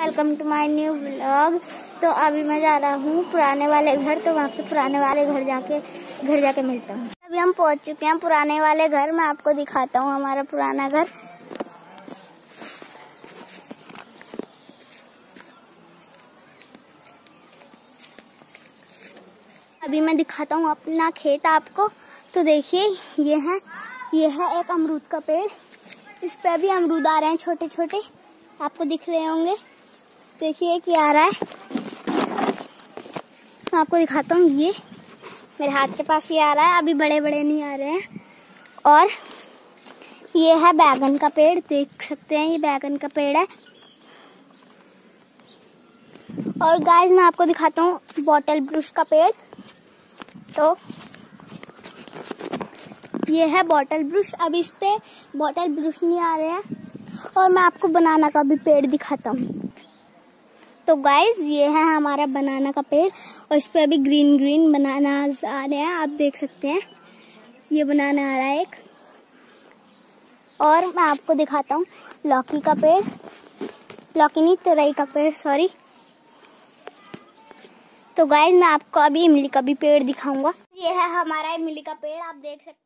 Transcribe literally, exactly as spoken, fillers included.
Welcome to my new vlog. तो अभी मैं जा रहा हूँ पुराने वाले घर, तो वहाँ से पुराने वाले घर जाके घर जाके मिलता हूँ। अभी हम पहुँच चुके हैं पुराने वाले घर। मैं आपको दिखाता हूँ हमारा पुराना घर। अभी मैं दिखाता हूँ अपना खेत आपको। तो देखिए ये है ये है एक अमरूद का पेड़। इस पे अभी अमरूद आ रहे हैं छोटे छोटे, आपको दिख रहे होंगे। देखिए क्या आ रहा है, मैं आपको दिखाता हूँ। ये मेरे हाथ के पास ये आ रहा है, अभी बड़े बड़े नहीं आ रहे हैं। और ये है बैगन का पेड़, देख सकते हैं ये बैगन का पेड़ है। और गाइस मैं आपको दिखाता हूँ बॉटल ब्रुश का पेड़। तो ये है बॉटल ब्रुश, अभी इस पे बॉटल ब्रुश नहीं आ रहे हैं। और मैं आपको बनाना का भी पेड़ दिखाता हूँ। तो गाइस ये है हमारा बनाना का पेड़, और इस पे अभी ग्रीन ग्रीन बनाना आ रहे हैं, आप देख सकते हैं। ये बनाना आ रहा है एक। और मैं आपको दिखाता हूँ लौकी का पेड़, लौकी नहीं तुरई का पेड़, सॉरी। तो गाइस मैं आपको अभी इमली का भी पेड़ दिखाऊंगा। ये है हमारा इमली का पेड़, आप देख सकते हैं।